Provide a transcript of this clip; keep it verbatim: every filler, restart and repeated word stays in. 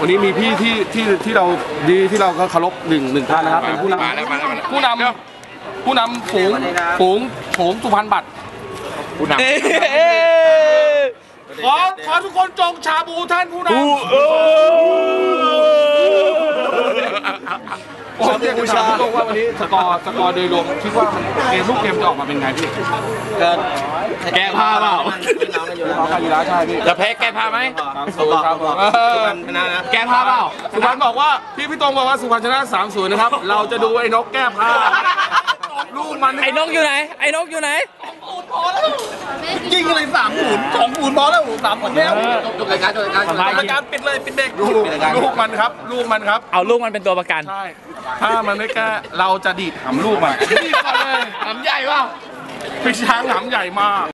วันนี้มีพี่ที่ที่ที่เราดีที่เราก็เคารพหนึ่งหนึ่งท่านนะครับเป็นผู้นำผู้นำผู้นำฝูงฝูงฝูงสุพรรณบัตรผู้นำขอขอทุกคนจงชาบูท่านผู้นำผมอยากจะถามพี่ว่าวันนี้สกอร์สกอร์โดยรวมคิดว่าเกมลูกเกมจะออกมาเป็นไงพี่ก็แก้ผ้าเปล่าน้องกายีราใช่พี่จะแพ้แก้ผ้าไหมสุพรรณชนะนะแก้ผ้าเปล่าสุพรรณบอกว่าพี่พี่ตรงบอกว่าสุพรรณชนะสามศูนย์นะครับเราจะดูไอ้นกแก้ผ้าลูกมันไอ้นกอยู่ไหนไอ้นกอยู่ไหนยิงเลยสามศูนย์สองศูนย์พอแล้วสามศูนย์แล้วจบรายการจบรายการจบรายการปิดเลยปิดเด็กลูกลูกมันครับลูกมันครับเอาลูกมันเป็นตัวประกันใช่ถ้ามันไม่แก้เราจะดีดหำลูกมันดีดก่อนเลยหำใหญ่เปล่าพี่ช้างหำใหญ่มาก